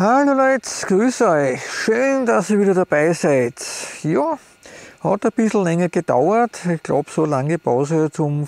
Hallo Leute, grüß euch. Schön, dass ihr wieder dabei seid. Ja, hat ein bisschen länger gedauert. Ich glaube, so lange Pause zum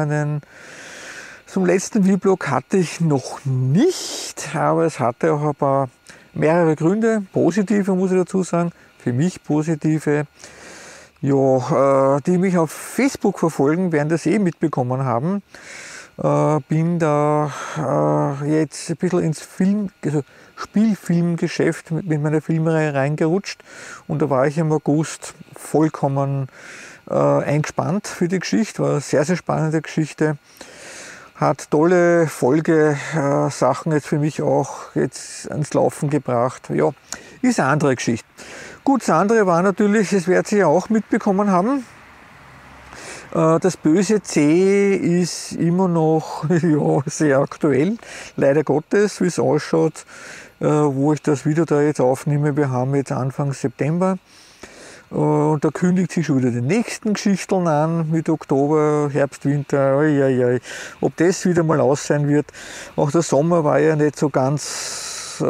letzten Vlog hatte ich noch nicht, aber es hatte auch mehrere Gründe, positive muss ich dazu sagen, für mich positive. Ja, die mich auf Facebook verfolgen, werden das mitbekommen haben. Bin da jetzt ein bisschen ins Spielfilmgeschäft mit meiner Filmreihe reingerutscht und da war ich im August vollkommen eingespannt für die Geschichte. War eine sehr, sehr spannende Geschichte. Hat tolle Folgesachen jetzt für mich auch jetzt ans Laufen gebracht. Ja, ist eine andere Geschichte. Gut, das andere war natürlich, das werdet ihr ja auch mitbekommen haben, das böse C ist immer noch ja, sehr aktuell, leider Gottes, wie es ausschaut, wo ich das Video da jetzt aufnehme. Wir haben jetzt Anfang September und da kündigt sich schon wieder die nächsten Geschichten an mit Oktober, Herbst, Winter, ob das wieder mal aus sein wird. Auch der Sommer war ja nicht so ganz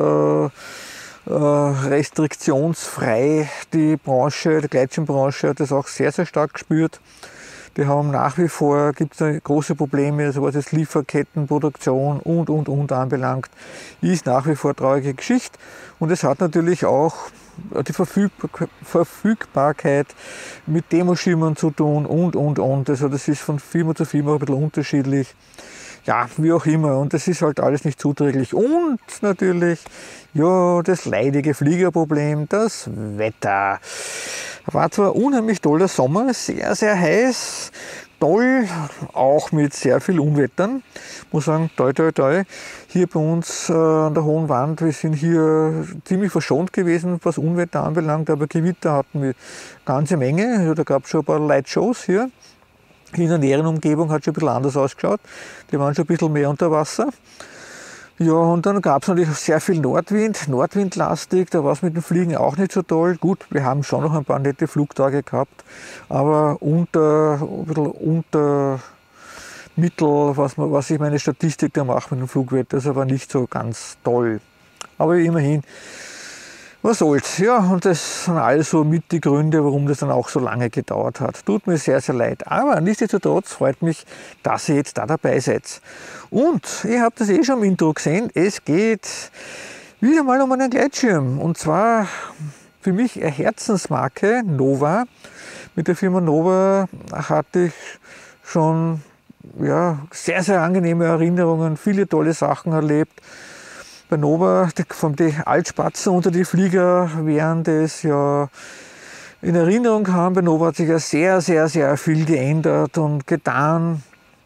restriktionsfrei. Die Branche, die Gleitschirmbranche hat das auch sehr, sehr stark gespürt. Die haben nach wie vor, gibt es große Probleme, also was jetzt Lieferkettenproduktion und anbelangt, ist nach wie vor traurige Geschichte. Und es hat natürlich auch die Verfügbarkeit mit Demoschirmen zu tun und. Also das ist von Firma zu Firma ein bisschen unterschiedlich. Ja, wie auch immer. Und das ist halt alles nicht zuträglich. Und natürlich, ja, das leidige Fliegerproblem, das Wetter. War zwar unheimlich toller Sommer, sehr, sehr heiß, toll, auch mit sehr viel Unwettern. Ich muss sagen, toi, toi, toi. Hier bei uns an der Hohen Wand, wir sind hier ziemlich verschont gewesen, was Unwetter anbelangt, aber Gewitter hatten wir eine ganze Menge. Also da gab es schon ein paar Lightshows hier. In der näheren Umgebung hat es schon ein bisschen anders ausgeschaut. Die waren schon ein bisschen mehr unter Wasser. Ja, und dann gab es natürlich sehr viel Nordwindlastig, da war es mit dem Fliegen auch nicht so toll. Gut, wir haben schon noch ein paar nette Flugtage gehabt, aber ein bisschen unter Mittel, was ich meine Statistik da mache mit dem Flugwetter, das war nicht so ganz toll. Aber immerhin, was soll's. Ja, und das sind alles so mit die Gründe, warum das dann auch so lange gedauert hat. Tut mir sehr, sehr leid. Aber nichtsdestotrotz freut mich, dass ihr jetzt da dabei seid. Und ihr habt das schon im Intro gesehen, es geht wieder mal um einen Gleitschirm. Und zwar für mich eine Herzensmarke, Nova. Mit der Firma Nova hatte ich schon ja, sehr, sehr angenehme Erinnerungen, viele tolle Sachen erlebt. Bei Nova, von den Altspatzen unter die Flieger, während es ja in Erinnerung kam, bei Nova hat sich ja sehr, sehr, sehr viel geändert und getan.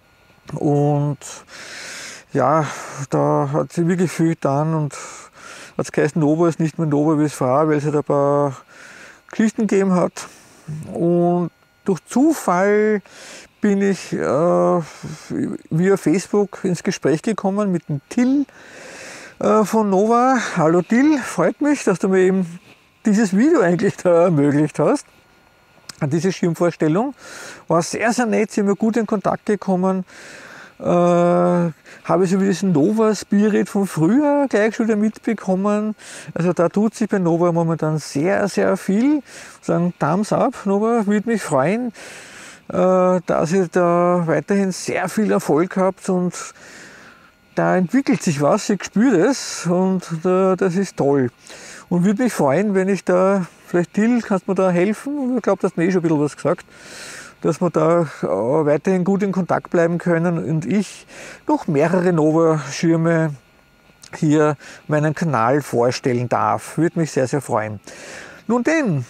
Und ja, da hat sich wirklich viel getan und hat es geheißen, Nova ist nicht mehr Nova, wie es war, weil es halt ein paar Geschichten gegeben hat. Und durch Zufall bin ich via Facebook ins Gespräch gekommen mit dem Till von Nova. Hallo Till, freut mich, dass du mir eben dieses Video eigentlich da ermöglicht hast. Diese Schirmvorstellung war sehr, sehr nett, sind wir gut in Kontakt gekommen. Habe so wie diesen Nova Spirit von früher gleich schon wieder mitbekommen. Also da tut sich bei Nova momentan sehr, sehr viel. Sagen Thumbs up, Nova, würde mich freuen, dass ihr da weiterhin sehr viel Erfolg habt und da entwickelt sich was, ich spüre das und das ist toll. Und würde mich freuen, wenn ich da, vielleicht Till, kannst du mir da helfen? Ich glaube, du hast mir schon ein bisschen was gesagt, dass wir da weiterhin gut in Kontakt bleiben können und ich noch mehrere Nova-Schirme hier meinen Kanal vorstellen darf. Würde mich sehr, sehr freuen. Nun den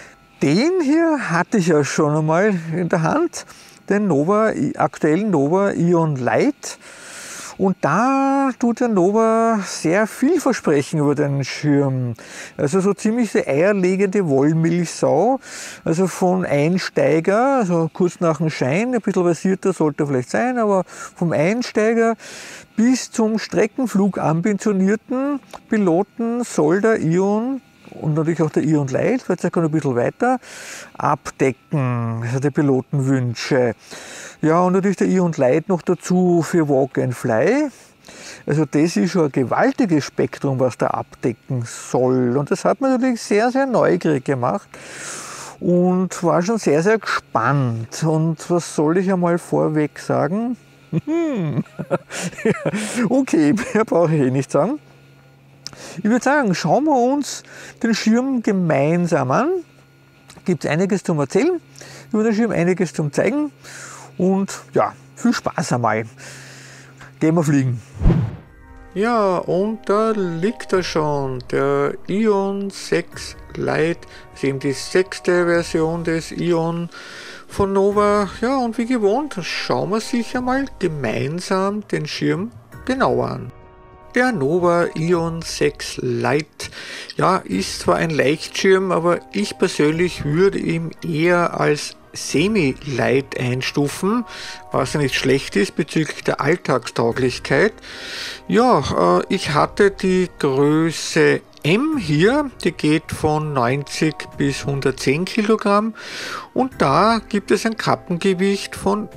hier hatte ich ja schon einmal in der Hand, den aktuellen Nova Ion Light. Und da tut der Nova sehr viel versprechen über den Schirm. Also so ziemlich die eierlegende Wollmilchsau. Also von Einsteiger, also kurz nach dem Schein, ein bisschen versierter sollte er vielleicht sein, aber vom Einsteiger bis zum Streckenflug ambitionierten Piloten soll der Ion und natürlich auch der Ion Light, vielleicht noch ein bisschen weiter, abdecken, also die Pilotenwünsche. Ja, und natürlich der Ion Light noch dazu für Walk and Fly. Also das ist schon ein gewaltiges Spektrum, was der abdecken soll. Und das hat mich natürlich sehr, sehr neugierig gemacht und war schon sehr, sehr gespannt. Und was soll ich einmal vorweg sagen? Okay, mehr brauche ich eh nicht sagen. Ich würde sagen, schauen wir uns den Schirm gemeinsam an. Gibt es einiges zum Erzählen über den Schirm, einiges zum Zeigen. Und ja, viel Spaß einmal. Gehen wir fliegen. Ja, und da liegt er schon, der Ion 6 Lite, das ist eben die 6. Version des Ion von Nova. Ja, und wie gewohnt, schauen wir sich einmal gemeinsam den Schirm genauer an. Der Nova Ion 6 Lite, ja, ist zwar ein Leichtschirm, aber ich persönlich würde ihn eher als Semi-Light einstufen, was ja nicht schlecht ist bezüglich der Alltagstauglichkeit. Ja, ich hatte die Größe M hier, die geht von 90 bis 110 Kilogramm und da gibt es ein Kappengewicht von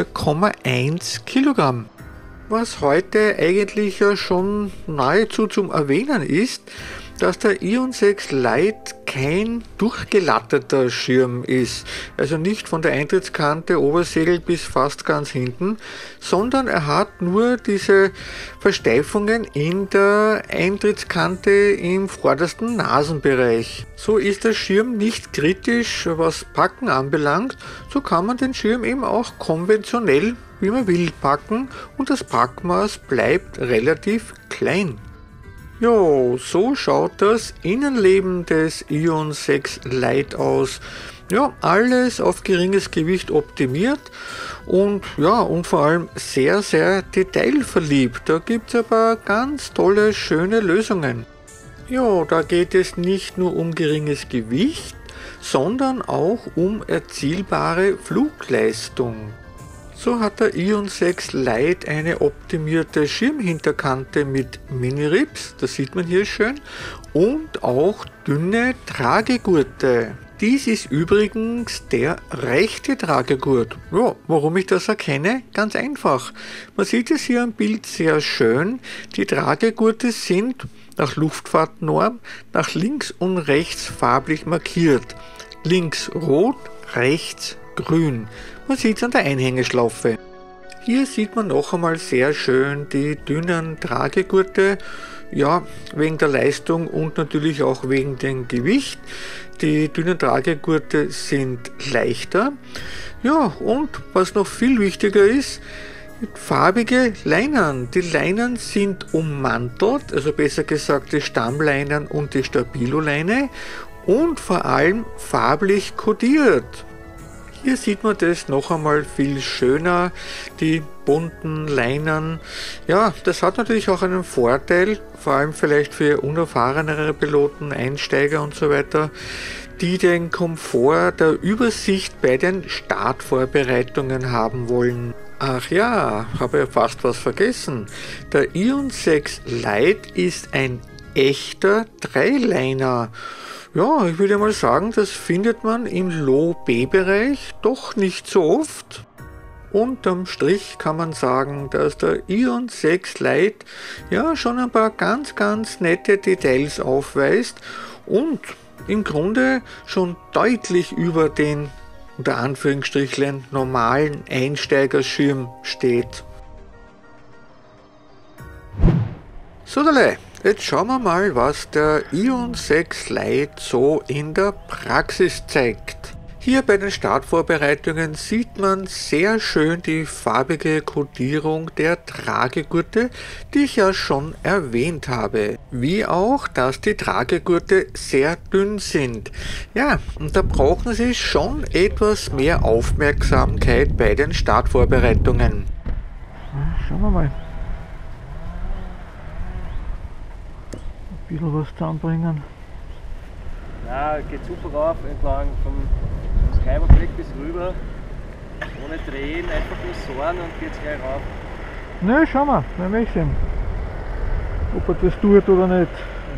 4,1 Kilogramm. Was heute eigentlich ja schon nahezu zum Erwähnen ist, dass der Ion 6 Lite kein durchgelatteter Schirm ist, also nicht von der Eintrittskante Obersegel bis fast ganz hinten, sondern er hat nur diese Versteifungen in der Eintrittskante im vordersten Nasenbereich. So ist der Schirm nicht kritisch, was Packen anbelangt, so kann man den Schirm eben auch konventionell, wie man will, packen und das Packmaß bleibt relativ klein. Jo, so schaut das Innenleben des Ion 6 Lite aus. Ja, alles auf geringes Gewicht optimiert und ja, und vor allem sehr, sehr detailverliebt. Da gibt es aber ganz tolle, schöne Lösungen. Ja, da geht es nicht nur um geringes Gewicht, sondern auch um erzielbare Flugleistung. So hat der Ion 6 Lite eine optimierte Schirmhinterkante mit Mini-Rips, das sieht man hier schön, und auch dünne Tragegurte. Dies ist übrigens der rechte Tragegurt. Ja, warum ich das erkenne? Ganz einfach. Man sieht es hier am Bild sehr schön. Die Tragegurte sind nach Luftfahrtnorm nach links und rechts farblich markiert. Links rot, rechts grün. Man sieht es an der Einhängeschlaufe. Hier sieht man noch einmal sehr schön die dünnen Tragegurte, ja, wegen der Leistung und natürlich auch wegen dem Gewicht. Die dünnen Tragegurte sind leichter. Ja, und was noch viel wichtiger ist, farbige Leinern. Die Leinern sind ummantelt, also besser gesagt die Stammleinern und die Stabilo-Leine und vor allem farblich kodiert. Hier sieht man das noch einmal viel schöner, die bunten Leinern. Ja, das hat natürlich auch einen Vorteil, vor allem vielleicht für unerfahrenere Piloten, Einsteiger und so weiter, die den Komfort der Übersicht bei den Startvorbereitungen haben wollen. Ach ja, habe ja fast was vergessen. Der Ion 6 Lite ist ein echter Dreiliner. Ja, ich würde mal sagen, das findet man im Low-B-Bereich doch nicht so oft. Unterm Strich kann man sagen, dass der Ion 6 Lite ja schon ein paar ganz, ganz nette Details aufweist und im Grunde schon deutlich über den, unter Anführungsstrichen, normalen Einsteigerschirm steht. So, jetzt schauen wir mal, was der Ion 6 Lite so in der Praxis zeigt. Hier bei den Startvorbereitungen sieht man sehr schön die farbige Kodierung der Tragegurte, die ich ja schon erwähnt habe. Wie auch, dass die Tragegurte sehr dünn sind. Ja, und da brauchen Sie schon etwas mehr Aufmerksamkeit bei den Startvorbereitungen. Schauen wir mal. Ein bisschen was zusammenbringen. Ja, geht super rauf, entlang vom Skywalk bis rüber, ohne drehen, einfach nur sohren und geht's gleich rauf. Ne, schauen wir, wenn wir sehen, ob er das tut oder nicht.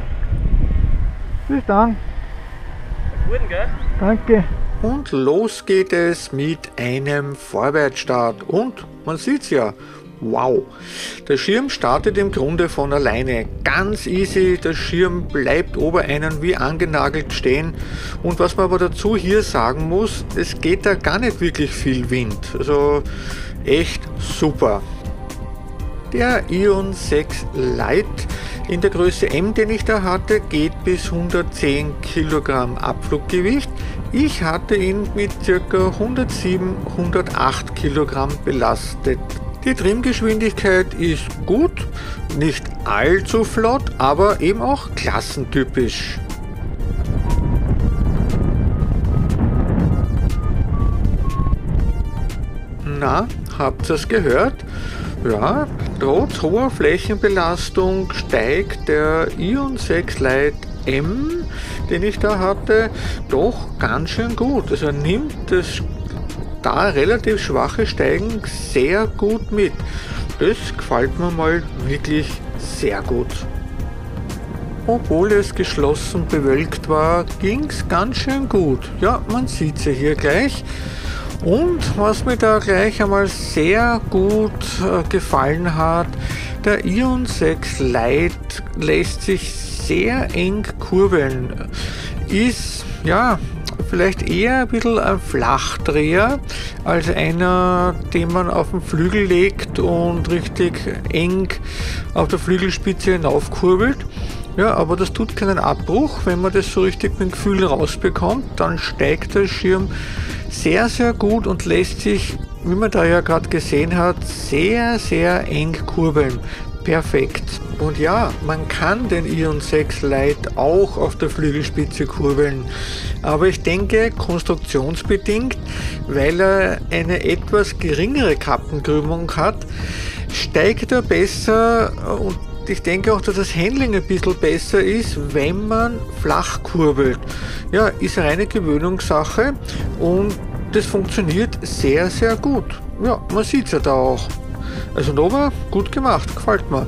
Bis dann. Guten, gell? Danke. Und los geht es mit einem Vorwärtsstart und man sieht's ja, wow. Der Schirm startet im Grunde von alleine. Ganz easy, der Schirm bleibt ober einen wie angenagelt stehen. Und was man aber dazu hier sagen muss, es geht da gar nicht wirklich viel Wind. Also echt super. Der Ion 6 Lite in der Größe M, den ich da hatte, geht bis 110 Kilogramm Abfluggewicht. Ich hatte ihn mit ca. 107, 108 Kilogramm belastet. Die Trimmgeschwindigkeit ist gut, nicht allzu flott, aber eben auch klassentypisch. Na, habt ihr es gehört? Ja, trotz hoher Flächenbelastung steigt der Ion 6 Lite M, den ich da hatte, doch ganz schön gut. Also er nimmt das da relativ schwache Steigen sehr gut mit. Das gefällt mir mal wirklich sehr gut. Obwohl es geschlossen bewölkt war, ging es ganz schön gut. Ja, man sieht sie hier gleich. Und was mir da gleich einmal sehr gut gefallen hat, der Ion 6 Lite lässt sich sehr eng kurbeln. Ist ja vielleicht eher ein bisschen ein Flachdreher als einer, den man auf den Flügel legt und richtig eng auf der Flügelspitze hinaufkurbelt. Ja, aber das tut keinen Abbruch. Wenn man das so richtig mit dem Gefühl rausbekommt, dann steigt der Schirm sehr, sehr gut und lässt sich, wie man da ja gerade gesehen hat, sehr, sehr eng kurbeln. Perfekt. Und ja, man kann den Ion 6 Lite auch auf der Flügelspitze kurbeln. Aber ich denke, konstruktionsbedingt, weil er eine etwas geringere Kappenkrümmung hat, steigt er besser und ich denke auch, dass das Handling ein bisschen besser ist, wenn man flach kurbelt. Ja, ist eine reine Gewöhnungssache und das funktioniert sehr, sehr gut. Ja, man sieht es ja da auch. Also Nova, gut gemacht, gefällt mir.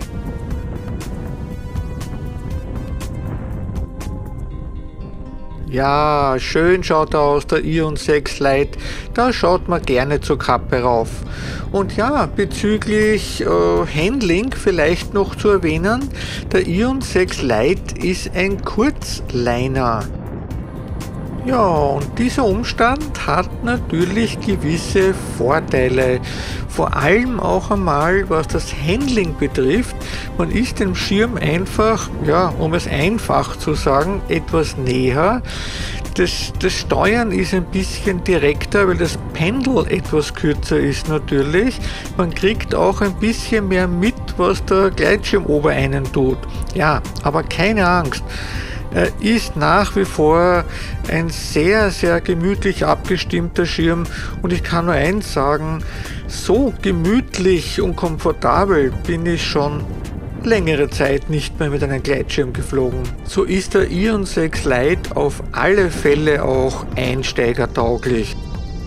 Ja, schön schaut er aus, der Ion 6 Lite, da schaut man gerne zur Kappe rauf. Und ja, bezüglich Handling vielleicht noch zu erwähnen, der Ion 6 Lite ist ein Kurzliner. Ja, und dieser Umstand hat natürlich gewisse Vorteile. Vor allem auch einmal, was das Handling betrifft. Man ist dem Schirm einfach, ja, um es einfach zu sagen, etwas näher. Das Steuern ist ein bisschen direkter, weil das Pendel etwas kürzer ist natürlich. Man kriegt auch ein bisschen mehr mit, was der Gleitschirm ober einen tut. Ja, aber keine Angst. Er ist nach wie vor ein sehr, sehr gemütlich abgestimmter Schirm und ich kann nur eins sagen, so gemütlich und komfortabel bin ich schon längere Zeit nicht mehr mit einem Gleitschirm geflogen. So ist der Ion 6 Lite auf alle Fälle auch einsteigertauglich.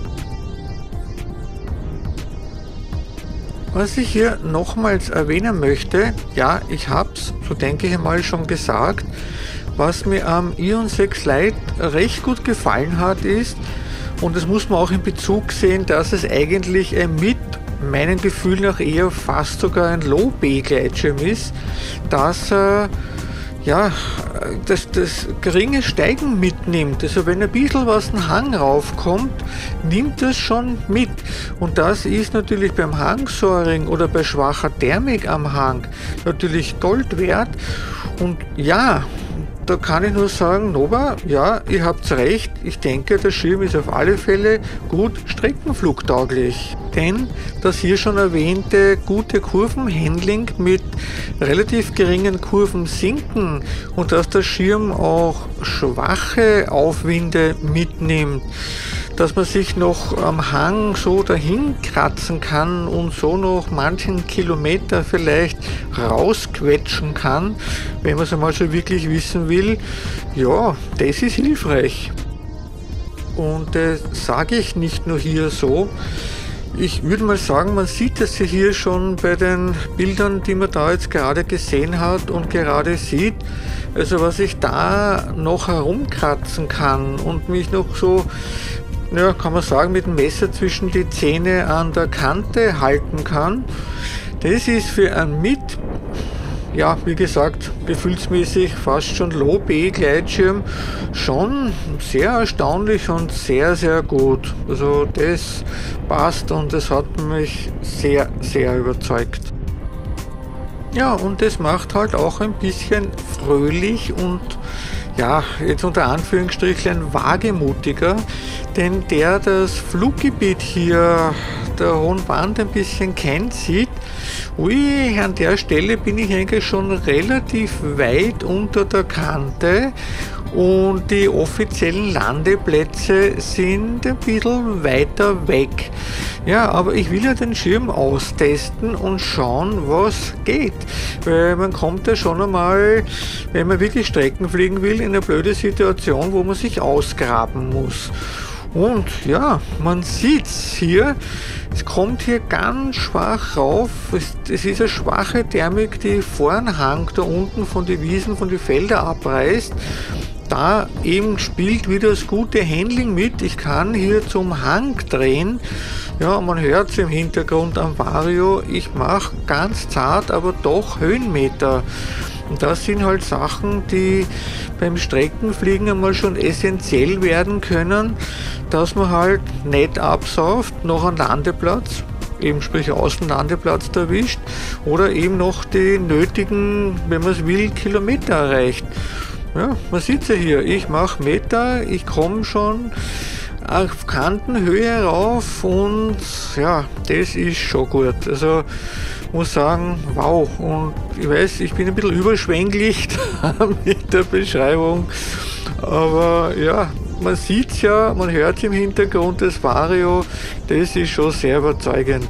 Was ich hier nochmals erwähnen möchte, ja, ich hab's, so denke ich mal, schon gesagt, was mir am Ion 6 Lite recht gut gefallen hat ist, und das muss man auch in Bezug sehen, dass es eigentlich mit meinem Gefühl nach eher fast sogar ein Low-B-Gleitschirm ist, dass ja, das geringe Steigen mitnimmt. Also wenn ein bisschen was den Hang raufkommt, nimmt das schon mit. Und das ist natürlich beim Hangsoaring oder bei schwacher Thermik am Hang natürlich Gold wert. Und ja, da kann ich nur sagen, Nova, ja, ihr habt recht, ich denke, der Schirm ist auf alle Fälle gut streckenflugtauglich. Denn das hier schon erwähnte gute Kurvenhandling mit relativ geringen Kurvensinken und dass der Schirm auch schwache Aufwinde mitnimmt, dass man sich noch am Hang so dahin kratzen kann und so noch manchen Kilometer vielleicht rausquetschen kann, wenn man es einmal so wirklich wissen will. Ja, das ist hilfreich. Und das sage ich nicht nur hier so. Ich würde mal sagen, man sieht das hier schon bei den Bildern, die man da jetzt gerade gesehen hat und gerade sieht. Also was ich da noch herumkratzen kann und mich noch so ja, kann man sagen, mit dem Messer zwischen die Zähne an der Kante halten kann. Das ist für einen ja, wie gesagt, gefühlsmäßig fast schon Low-B-Gleitschirm schon sehr erstaunlich und sehr, sehr gut. Also das passt und das hat mich sehr, sehr überzeugt. Ja, und das macht halt auch ein bisschen fröhlich und ja, jetzt unter Anführungsstrichen wagemutiger, denn der das Fluggebiet hier der Hohen Wand ein bisschen kennt, sieht, ui, an der Stelle bin ich eigentlich schon relativ weit unter der Kante und die offiziellen Landeplätze sind ein bisschen weiter weg. Ja, aber ich will ja den Schirm austesten und schauen, was geht. Weil man kommt ja schon einmal, wenn man wirklich Strecken fliegen will, in eine blöde Situation, wo man sich ausgraben muss. Und ja, man sieht's hier, es kommt hier ganz schwach rauf, es ist eine schwache Thermik, die vorn Hang da unten von den Wiesen, von den Feldern abreißt. Da eben spielt wieder das gute Handling mit, ich kann hier zum Hang drehen. Ja, man hört es im Hintergrund am Vario, ich mache ganz zart, aber doch Höhenmeter. Und das sind halt Sachen, die beim Streckenfliegen einmal schon essentiell werden können, dass man halt nicht absauft, noch einen Landeplatz, eben sprich Außenlandeplatz erwischt oder eben noch die nötigen, wenn man es will, Kilometer erreicht. Ja, man sieht es ja hier, ich mache Meter, ich komme schon auf Kantenhöhe rauf und ja, das ist schon gut. Also muss sagen, wow, und ich weiß, ich bin ein bisschen überschwänglich mit der Beschreibung, aber ja, man sieht es ja, man hört es im Hintergrund des Vario, das ist schon sehr überzeugend.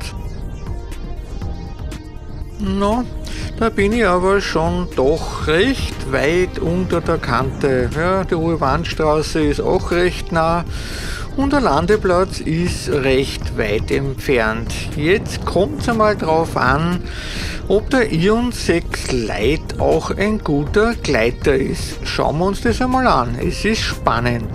No, da bin ich aber schon doch recht weit unter der Kante. Ja, die Hohe Wandstraße ist auch recht nah und der Landeplatz ist recht weit entfernt. Jetzt kommt es einmal drauf an, ob der Ion 6 Lite auch ein guter Gleiter ist. Schauen wir uns das einmal an, es ist spannend.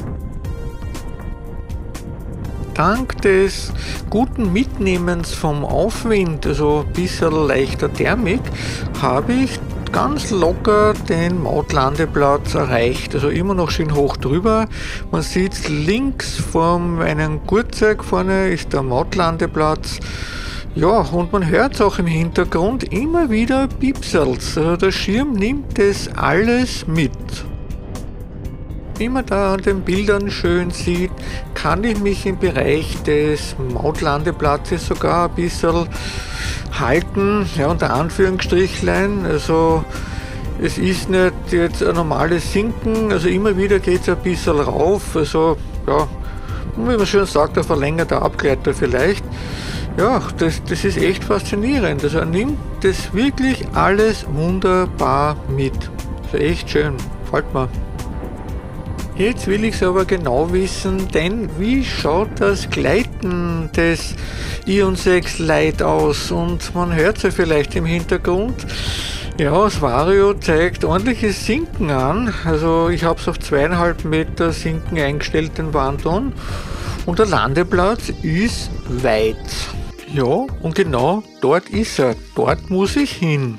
Dank des guten Mitnehmens vom Aufwind, also ein bisschen leichter Thermik, habe ich ganz locker den Mautlandeplatz erreicht, also immer noch schön hoch drüber. Man sieht links von meinem Gurtzeig vorne ist der Mautlandeplatz. Ja, und man hört es auch im Hintergrund immer wieder Piepsels, also der Schirm nimmt das alles mit. Wie man da an den Bildern schön sieht, kann ich mich im Bereich des Mautlandeplatzes sogar ein bisschen halten, ja, unter Anführungsstrichlein, also es ist nicht jetzt ein normales Sinken, also immer wieder geht es ein bisschen rauf, also ja, wie man schön sagt, ein verlängerter Abgleiter vielleicht. Ja, das ist echt faszinierend, also er nimmt das wirklich alles wunderbar mit, also echt schön, gefällt mir. Jetzt will ich es aber genau wissen, denn wie schaut das Gleiten des Ion 6 Lite aus? Und man hört es ja vielleicht im Hintergrund. Ja, das Vario zeigt ordentliches Sinken an. Also ich habe es auf 2,5 Meter Sinken eingestellt, den Wandton. Und der Landeplatz ist weit. Ja, und genau dort ist er. Dort muss ich hin.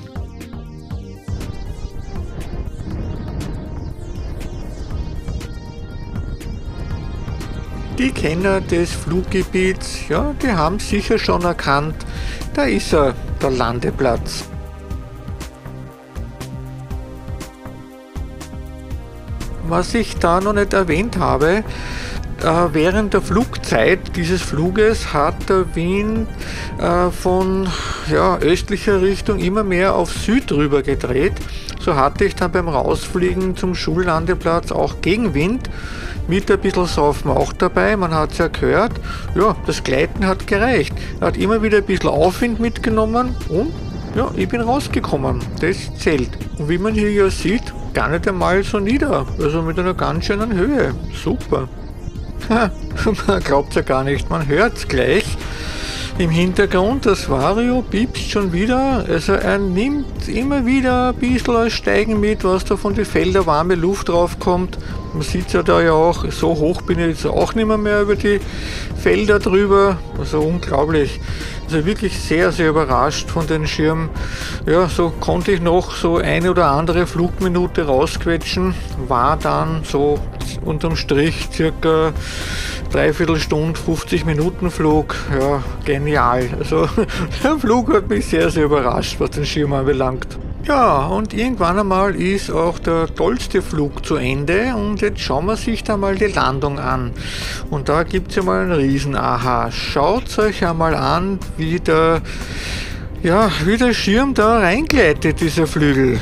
Die Kenner des Fluggebiets, ja, die haben sicher schon erkannt, da ist er, der Landeplatz. Was ich da noch nicht erwähnt habe, während der Flugzeit dieses Fluges hat der Wind von östlicher Richtung immer mehr auf Süd rüber gedreht. So hatte ich dann beim Rausfliegen zum Schullandeplatz auch Gegenwind mit ein bisschen Saufen auch dabei. Man hat es ja gehört, ja, das Gleiten hat gereicht. Er hat immer wieder ein bisschen Aufwind mitgenommen und ja, ich bin rausgekommen. Das zählt. Und wie man hier ja sieht, gar nicht einmal so nieder. Also mit einer ganz schönen Höhe. Super. Man glaubt ja gar nicht, man hört es gleich. Im Hintergrund, das Vario piepst schon wieder, also er nimmt immer wieder ein bisschen als Steigen mit, was da von den Feldern warme Luft drauf kommt. Man sieht ja da ja auch, so hoch bin ich jetzt auch nicht mehr über die Felder drüber. Also unglaublich. Also wirklich sehr, sehr überrascht von den Schirm. Ja, so konnte ich noch so eine oder andere Flugminute rausquetschen. War dann so unterm Strich circa 3/4 Stunde, 50 Minuten Flug. Ja, genial. Also der Flug hat mich sehr, sehr überrascht, was den Schirm anbelangt. Ja, und irgendwann einmal ist auch der tollste Flug zu Ende und jetzt schauen wir sich da mal die Landung an. Und da gibt es ja mal einen Riesen-Aha. Schaut euch einmal an, wie der Schirm da reingleitet, dieser Flügel.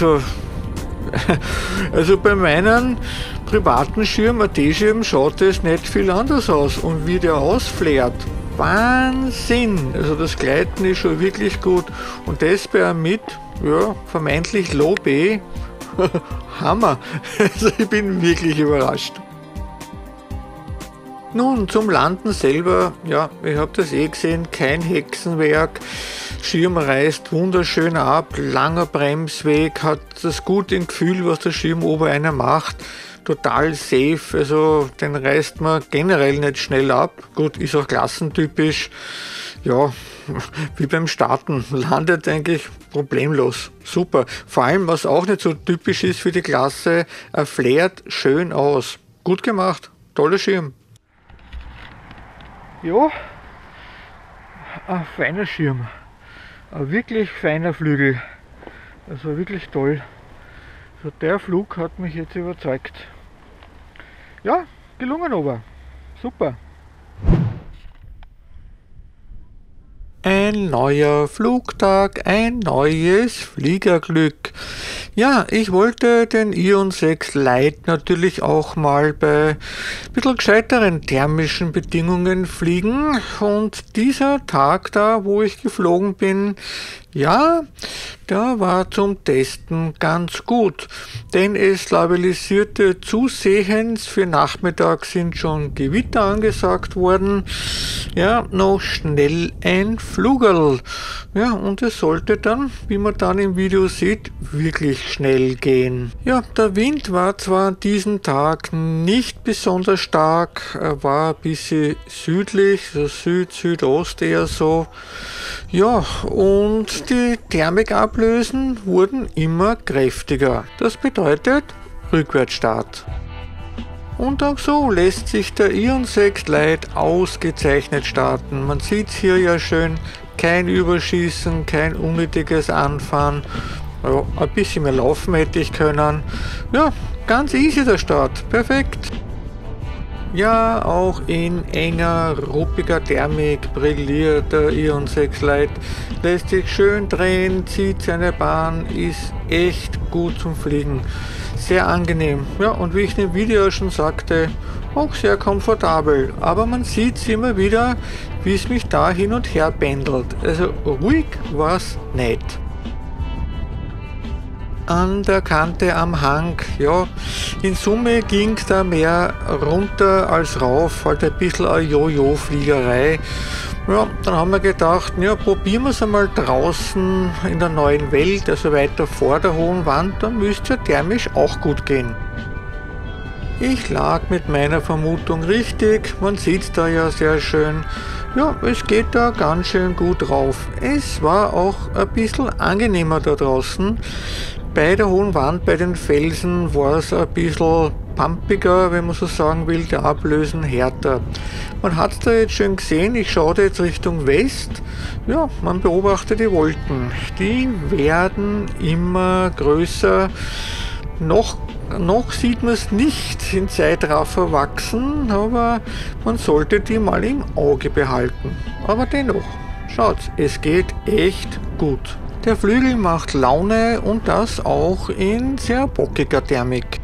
Also bei meinen privaten Schirm, AT-Schirm, schaut es nicht viel anders aus. Und wie der ausflärt, Wahnsinn! Also das Gleiten ist schon wirklich gut. Und das bei einem vermeintlich Low B. Hammer! Also ich bin wirklich überrascht. Nun zum Landen selber, ja, ihr habt das gesehen, kein Hexenwerk. Schirm reißt wunderschön ab, langer Bremsweg, hat das gute Gefühl, was der Schirm oben einer macht. Total safe, also den reißt man generell nicht schnell ab. Gut, ist auch klassentypisch. Ja, wie beim Starten, landet eigentlich problemlos. Super. Vor allem, was auch nicht so typisch ist für die Klasse, er flärt schön aus. Gut gemacht, toller Schirm. Ja, ein feiner Schirm. Ein wirklich feiner Flügel. Also wirklich toll. Also der Flug hat mich jetzt überzeugt. Ja, gelungen aber. Super. Ein neuer Flugtag, ein neues Fliegerglück. Ja, ich wollte den Ion 6 Lite natürlich auch mal bei ein bisschen gescheiteren thermischen Bedingungen fliegen. Und dieser Tag da, wo ich geflogen bin, ja, der war zum Testen ganz gut, denn es stabilisierte zusehends. Für Nachmittag sind schon Gewitter angesagt worden. Ja, noch schnell ein Flugerl. Ja, und es sollte dann, wie man dann im Video sieht, wirklich schnell gehen. Ja, der Wind war zwar an diesem Tag nicht besonders stark, er war ein bisschen südlich, so Süd-Südost eher so. Ja, und die Thermikablösen wurden immer kräftiger. Das bedeutet Rückwärtsstart. Und auch so lässt sich der Ion 6 Lite ausgezeichnet starten. Man sieht es hier ja schön, kein Überschießen, kein unnötiges Anfahren. Ja, ein bisschen mehr laufen hätte ich können. Ja, ganz easy der Start, perfekt. Ja, auch in enger, ruppiger Thermik brilliert der Ion 6 Lite, lässt sich schön drehen, zieht seine Bahn, ist echt gut zum Fliegen. Sehr angenehm, ja, und wie ich in dem Video schon sagte, auch sehr komfortabel, aber man sieht es immer wieder, wie es mich da hin und her pendelt, also ruhig war es nicht. An der Kante am Hang, ja, in Summe ging es da mehr runter als rauf, halt ein bisschen eine Jojo-Fliegerei. Ja, dann haben wir gedacht, ja, probieren wir es einmal draußen in der neuen Welt, also weiter vor der hohen Wand, dann müsste ja thermisch auch gut gehen. Ich lag mit meiner Vermutung richtig, man sieht es da ja sehr schön. Ja, es geht da ganz schön gut rauf. Es war auch ein bisschen angenehmer da draußen. Bei der hohen Wand, bei den Felsen war es ein bisschen pumpiger, wenn man so sagen will, der Ablösen härter. Man hat es da jetzt schön gesehen, ich schaue da jetzt Richtung West. Ja, man beobachtet die Wolken. Die werden immer größer. Noch sieht man es nicht in Zeitraffer wachsen, aber man sollte die mal im Auge behalten. Aber dennoch, schaut, es geht echt gut. Der Flügel macht Laune und das auch in sehr bockiger Thermik.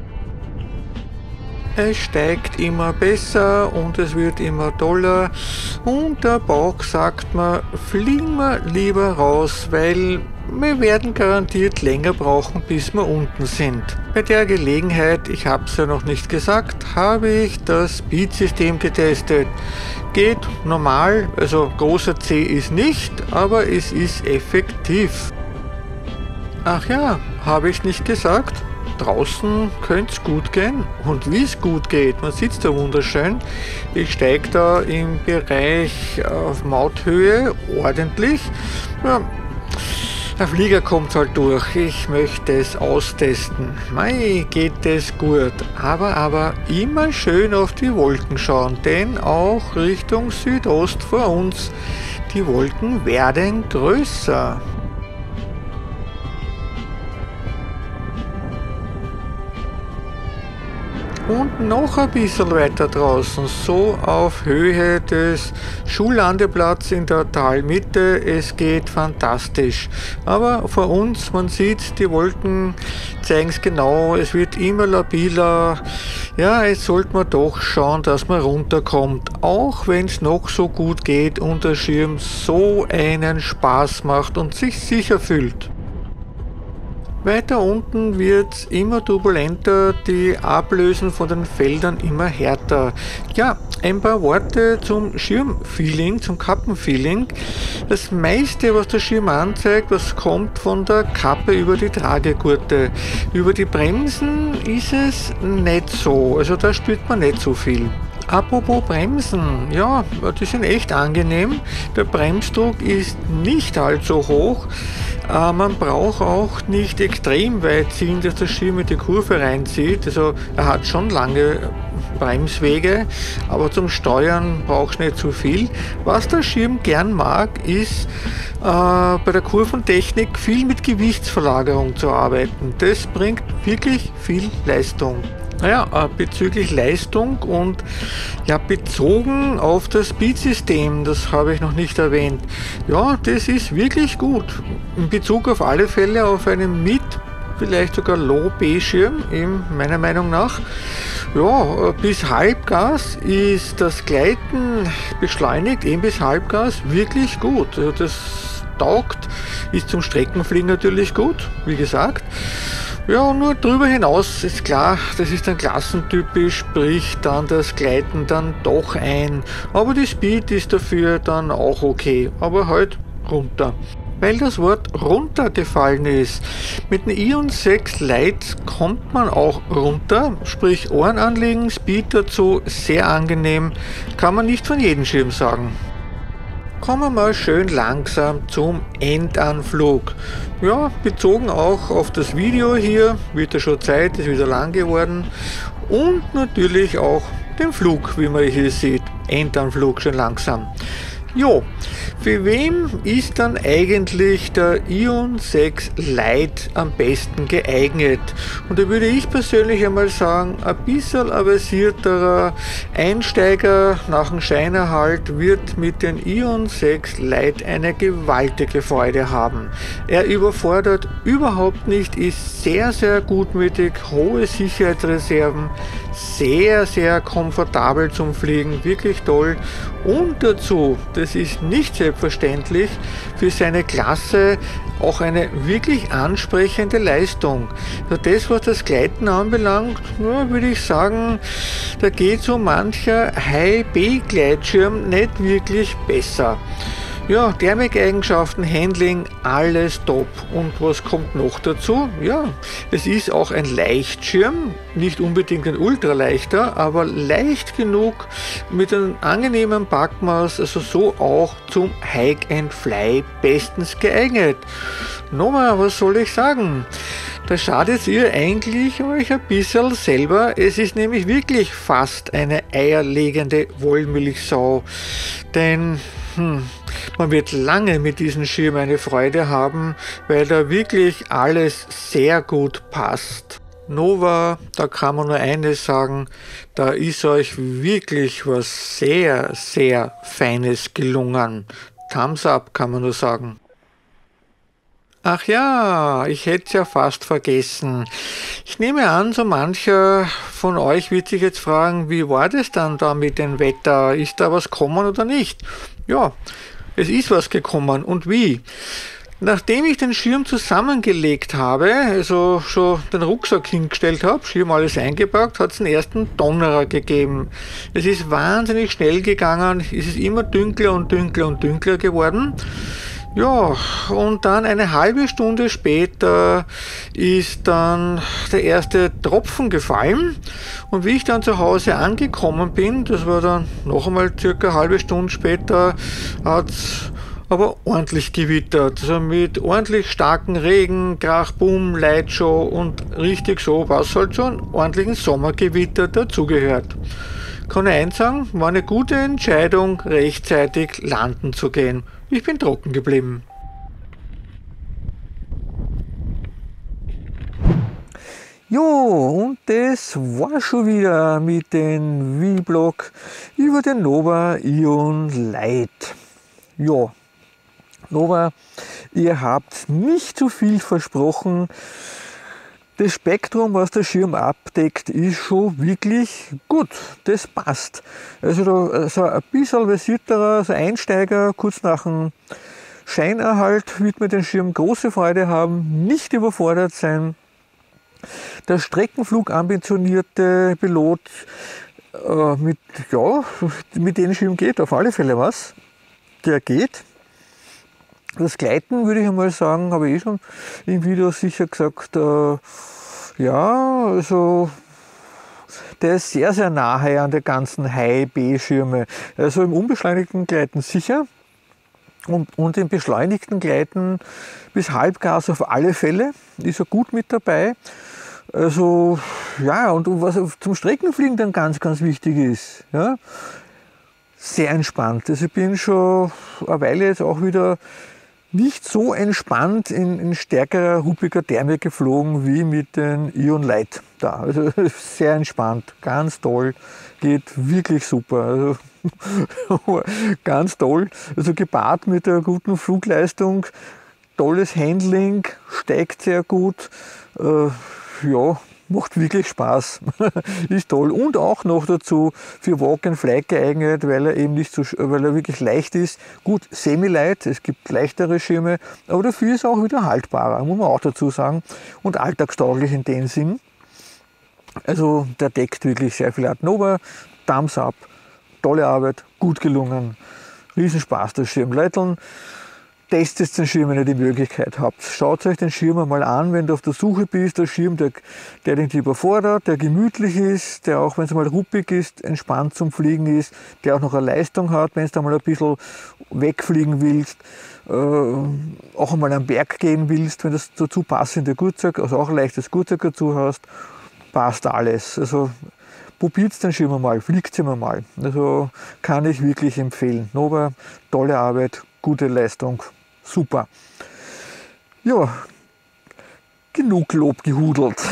Es steigt immer besser und es wird immer toller und der Bauch sagt mir, fliegen wir lieber raus, weil wir werden garantiert länger brauchen, bis wir unten sind. Bei der Gelegenheit, ich habe es ja noch nicht gesagt, habe ich das Speed-System getestet. Geht normal, also großer C ist nicht, aber es ist effektiv. Ach ja, habe ich nicht gesagt? draußen könnte es gut gehen. Und wie es gut geht, man sieht es da wunderschön. Ich steige da im Bereich auf Mauthöhe ordentlich. Ja, der Flieger kommt halt durch. Ich möchte es austesten. Mei, geht es gut. Aber immer schön auf die Wolken schauen, denn auch Richtung Südost vor uns, die Wolken werden größer. Und noch ein bisschen weiter draußen, so auf Höhe des Schullandeplatzes in der Talmitte. Es geht fantastisch. Aber vor uns, man sieht, die Wolken zeigen es genau, es wird immer labiler. Ja, jetzt sollte man doch schauen, dass man runterkommt, auch wenn es noch so gut geht und der Schirm so einen Spaß macht und sich sicher fühlt. Weiter unten wird es immer turbulenter, die Ablösen von den Feldern immer härter. Ja, ein paar Worte zum Schirmfeeling, zum Kappenfeeling. Das meiste, was der Schirm anzeigt, das kommt von der Kappe über die Tragegurte. Über die Bremsen ist es nicht so, also da spürt man nicht so viel. Apropos Bremsen, ja, die sind echt angenehm. Der Bremsdruck ist nicht allzu hoch. Man braucht auch nicht extrem weit ziehen, dass der Schirm in die Kurve reinzieht. Also er hat schon lange Bremswege, aber zum Steuern braucht es nicht zu viel. Was der Schirm gern mag, ist bei der Kurventechnik viel mit Gewichtsverlagerung zu arbeiten. Das bringt wirklich viel Leistung. Naja, bezüglich Leistung und ja, bezogen auf das Speed-System, das habe ich noch nicht erwähnt. Ja, das ist wirklich gut. In Bezug auf alle Fälle auf einen vielleicht sogar Low-B-Schirm, meiner Meinung nach. Ja, bis Halbgas ist das Gleiten beschleunigt, bis Halbgas wirklich gut. Also das taugt, ist zum Streckenfliegen natürlich gut, wie gesagt. Ja, und nur drüber hinaus ist klar, das ist dann klassentypisch, bricht dann das Gleiten dann doch ein. Aber die Speed ist dafür dann auch okay, aber halt runter. Weil das Wort runtergefallen ist. Mit dem Ion 6 Lite kommt man auch runter, sprich Ohren anlegen, Speed dazu sehr angenehm, kann man nicht von jedem Schirm sagen. Kommen wir mal schön langsam zum Endanflug. Ja, bezogen auch auf das Video hier, wird ja schon Zeit, ist wieder lang geworden. Und natürlich auch den Flug, wie man hier sieht. Endanflug schön langsam. Jo, für wem ist dann eigentlich der Ion 6 Lite am besten geeignet? Und da würde ich persönlich einmal sagen, ein bisschen aversierterer Einsteiger nach dem Scheinerhalt wird mit dem Ion 6 Lite eine gewaltige Freude haben. Er überfordert überhaupt nicht, ist sehr, sehr gutmütig, hohe Sicherheitsreserven, sehr, sehr komfortabel zum Fliegen, wirklich toll. Und dazu, das ist nicht selbstverständlich, für seine Klasse auch eine wirklich ansprechende Leistung. Also das, was das Gleiten anbelangt, ja, würde ich sagen, da geht so mancher High-B-Gleitschirm nicht wirklich besser. Ja, Thermikeigenschaften, Handling, alles top. Und was kommt noch dazu? Ja, es ist auch ein Leichtschirm, nicht unbedingt ein ultraleichter, aber leicht genug mit einem angenehmen Packmaß, also so auch zum Hike and Fly bestens geeignet. Nochmal, was soll ich sagen? Da schadet ihr eigentlich euch ein bisschen selber. Es ist nämlich wirklich fast eine eierlegende Wollmilchsau. Denn man wird lange mit diesem Schirm eine Freude haben, weil da wirklich alles sehr gut passt. Nova, da kann man nur eines sagen, da ist euch wirklich was sehr, sehr Feines gelungen. Thumbs up, kann man nur sagen. Ach ja, ich hätte es ja fast vergessen. Ich nehme an, so mancher von euch wird sich jetzt fragen, wie war das dann da mit dem Wetter? Ist da was gekommen oder nicht? Ja, es ist was gekommen. Und wie? Nachdem ich den Schirm zusammengelegt habe, also schon den Rucksack hingestellt habe, Schirm alles eingepackt, hat es den ersten Donnerer gegeben. Es ist wahnsinnig schnell gegangen, es ist immer dünkler und dünkler und dünkler geworden. Ja, und dann eine halbe Stunde später ist dann der erste Tropfen gefallen. Und wie ich dann zu Hause angekommen bin, das war dann noch einmal circa eine halbe Stunde später, hat es aber ordentlich gewittert. Also mit ordentlich starken Regen, Krach, Bumm, Lightshow und richtig so, was halt so einen ordentlichen Sommergewitter dazugehört. Kann ich eins sagen, war eine gute Entscheidung, rechtzeitig landen zu gehen. Ich bin trocken geblieben. Jo, und das war schon wieder mit dem Vlog über den Nova Ion Lite. Ja, Nova, ihr habt nicht zu viel versprochen. Das Spektrum, was der Schirm abdeckt, ist schon wirklich gut. Das passt. Also da, so ein bisschen versierterer, so Einsteiger, kurz nach dem Scheinerhalt, wird mir den Schirm große Freude haben, nicht überfordert sein. Der Streckenflug ambitionierte Pilot mit dem Schirm geht auf alle Fälle was. Der geht. Das Gleiten würde ich einmal sagen, habe ich schon im Video sicher gesagt, ja, also der ist sehr, sehr nahe an der ganzen High-B-Schirme. Also im unbeschleunigten Gleiten sicher und im beschleunigten Gleiten bis Halbgas auf alle Fälle ist er gut mit dabei. Also ja, und was zum Streckenfliegen dann ganz, ganz wichtig ist, ja, sehr entspannt. Also ich bin schon eine Weile jetzt auch wieder nicht so entspannt in stärkerer, huppiger Thermik geflogen wie mit den Ion Lite da. Also sehr entspannt, ganz toll, geht wirklich super. Also, ganz toll. Also gepaart mit der guten Flugleistung, tolles Handling, steigt sehr gut. Ja, macht wirklich Spaß, ist toll und auch noch dazu für Walk and Flight geeignet, weil er eben nicht so, weil er wirklich leicht ist. Gut, semi-light, es gibt leichtere Schirme, aber dafür ist er auch wieder haltbarer, muss man auch dazu sagen, und alltagstauglich in dem Sinn. Also der deckt wirklich sehr viel ab. Nova, Thumbs up, tolle Arbeit, gut gelungen, Riesenspaß der Schirm. Leiteln, testet den Schirm, wenn ihr die Möglichkeit habt. Schaut euch den Schirm einmal an, wenn du auf der Suche bist. Der Schirm, der dich überfordert, der gemütlich ist, der auch, wenn es mal ruppig ist, entspannt zum Fliegen ist, der auch noch eine Leistung hat, wenn du mal ein bisschen wegfliegen willst, auch einmal am Berg gehen willst, wenn das dazu passende Gurtzeug, also auch ein leichtes Gurtzeug dazu hast, passt alles. Also probiert den Schirm mal, fliegt ihn mal. Also kann ich wirklich empfehlen. Nova, tolle Arbeit, gute Leistung. Super. Ja, genug Lob gehudelt.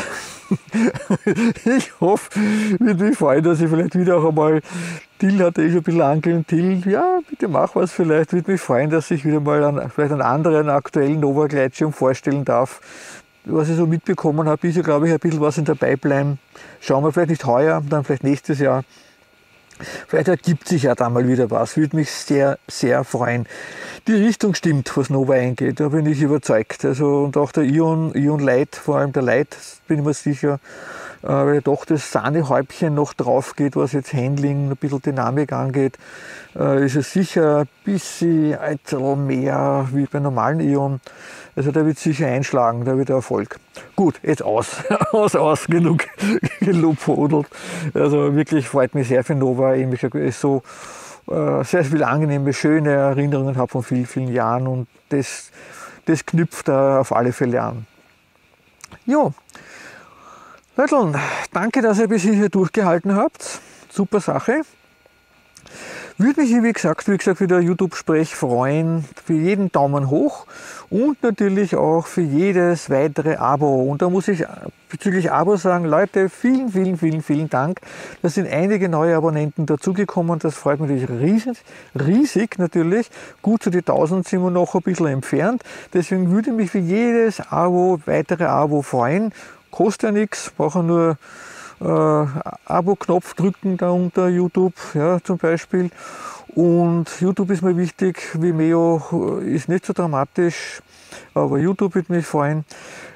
Ich hoffe, würde mich freuen, dass ich vielleicht wieder auch einmal, Till hatte ich schon ein bisschen angeln, Till, ja, bitte mach was vielleicht, würde mich freuen, dass ich wieder mal vielleicht einen anderen aktuellen Nova Gleitschirm vorstellen darf. Was ich so mitbekommen habe, ist ja, glaube ich, ein bisschen was in der Pipeline. Schauen wir vielleicht nicht heuer, dann vielleicht nächstes Jahr. Vielleicht ergibt sich ja da mal wieder was, würde mich sehr, sehr freuen. Die Richtung stimmt, was Nova eingeht, da bin ich überzeugt. Also, und auch der Ion Lite, vor allem der Lite, bin ich mir sicher, weil doch das Sahnehäubchen noch drauf geht, was jetzt Handling, ein bisschen Dynamik angeht, ist es sicher ein bisschen mehr wie bei normalen Ion. Also der wird sicher einschlagen, der wird Erfolg. Gut, jetzt aus, genug gelobhudelt. Also wirklich freut mich sehr für Nova. Ich ist so sehr viele angenehme, schöne Erinnerungen habe von vielen, vielen Jahren und das knüpft auf alle Fälle an. Jo, Leute, danke, dass ihr bis hierher durchgehalten habt. Super Sache. Würde mich, wie gesagt, für der YouTube-Sprech freuen, für jeden Daumen hoch und natürlich auch für jedes weitere Abo. Und da muss ich bezüglich Abo sagen, Leute, vielen, vielen, vielen, vielen Dank. Da sind einige neue Abonnenten dazugekommen, das freut mich natürlich riesig natürlich. Gut, zu die 1000 sind wir noch ein bisschen entfernt. Deswegen würde ich mich für jedes weitere Abo freuen. Kostet ja nichts, brauche nur Abo-Knopf drücken da unter YouTube, ja, zum Beispiel. Und YouTube ist mir wichtig, Vimeo ist nicht so dramatisch, aber YouTube würde mich freuen.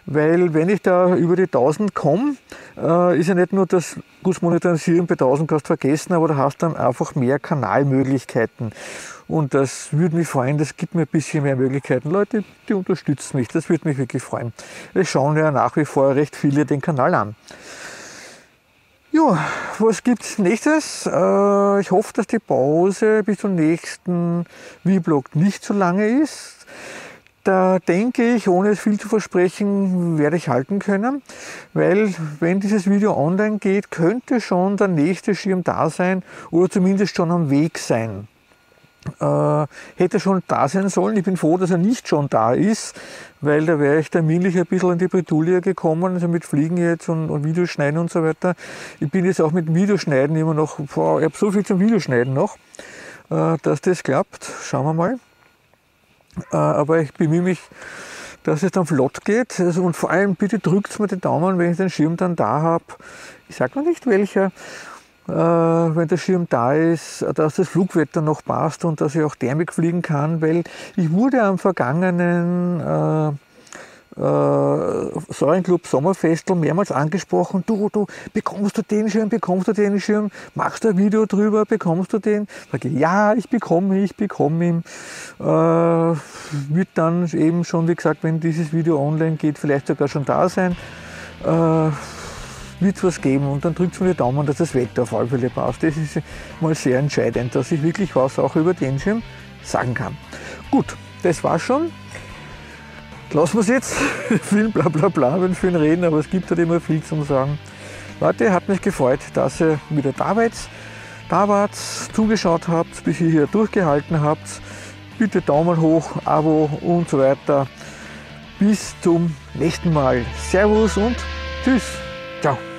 weil wenn ich da über die 1000 komme, ist ja nicht nur das gut Monetarisieren bei 1000 kannst du vergessen, aber du hast dann einfach mehr Kanalmöglichkeiten. Und das würde mich freuen, das gibt mir ein bisschen mehr Möglichkeiten. Leute, die unterstützen mich, das würde mich wirklich freuen. Es schauen ja nach wie vor recht viele den Kanal an. Ja, was gibt es nächstes? Ich hoffe, dass die Pause bis zum nächsten Vlog nicht so lange ist. Da denke ich, ohne es viel zu versprechen, werde ich halten können, weil wenn dieses Video online geht, könnte schon der nächste Schirm da sein oder zumindest schon am Weg sein. Hätte schon da sein sollen. Ich bin froh, dass er nicht schon da ist, weil da wäre ich terminlich ein bisschen in die Bredouille gekommen, also mit Fliegen jetzt und Videoschneiden und so weiter. Ich bin jetzt auch mit dem Videoschneiden immer noch, ich habe so viel zum Videoschneiden noch, dass das klappt. Schauen wir mal. Aber ich bemühe mich, dass es dann flott geht. Also, und vor allem bitte drückt mir den Daumen, wenn ich den Schirm dann da habe. Ich sage noch nicht welcher. Wenn der Schirm da ist, dass das Flugwetter noch passt und dass ich auch Thermik fliegen kann, weil ich wurde am vergangenen Säurenclub Sommerfestl mehrmals angesprochen, du, bekommst du den Schirm, machst du ein Video drüber, bekommst du den? Sag ich, ja, ich bekomme ihn. Wird dann eben schon, wie gesagt, wenn dieses Video online geht, vielleicht sogar schon da sein. Wird es was geben und dann drückt es mir die Daumen, dass das Wetter auf alle Fälle passt. Das ist mal sehr entscheidend, dass ich wirklich was auch über den Schirm sagen kann. Gut, das war's schon. Lassen wir es jetzt. Viel bla bla bla, wenn viel reden, aber es gibt halt immer viel zum Sagen. Leute, hat mich gefreut, dass ihr wieder da wart, zugeschaut habt, bis ihr hier durchgehalten habt. Bitte Daumen hoch, Abo und so weiter. Bis zum nächsten Mal. Servus und tschüss. Ciao.